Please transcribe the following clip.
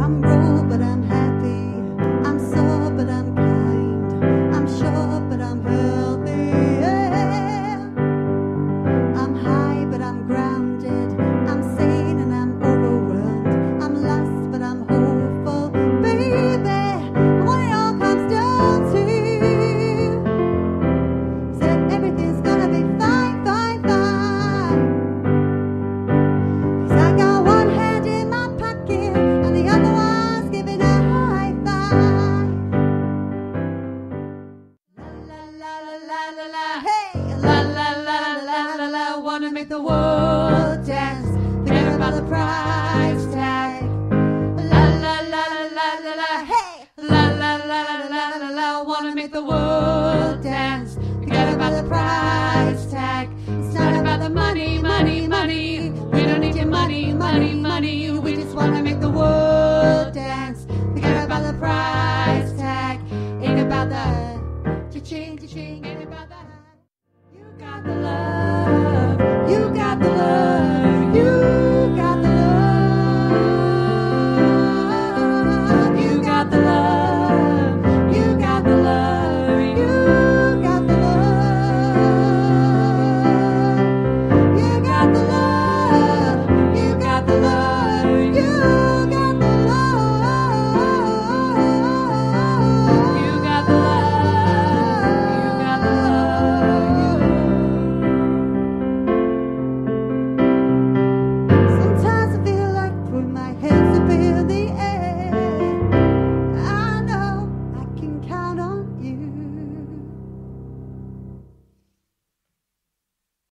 I'm broke, but I'm happy. I'm sore, but I'm kind. I'm short, but I'm healthy. Yeah. I'm high, but I'm grounded. I'm sane and I'm overwhelmed. I'm lost, but I'm hopeful. Baby, what it all comes down to is that everything's gonna be fine, fine, fine. 'Cause I got one hand in my pocket and the other one's giving a high five. La la la la la la, hey, la la la la la la. Wanna make the world dance, forget about the price tag. La la la la la la, hey, la la la la la la. Wanna make the world dance, forget about the price tag. It's not about the money, money, money.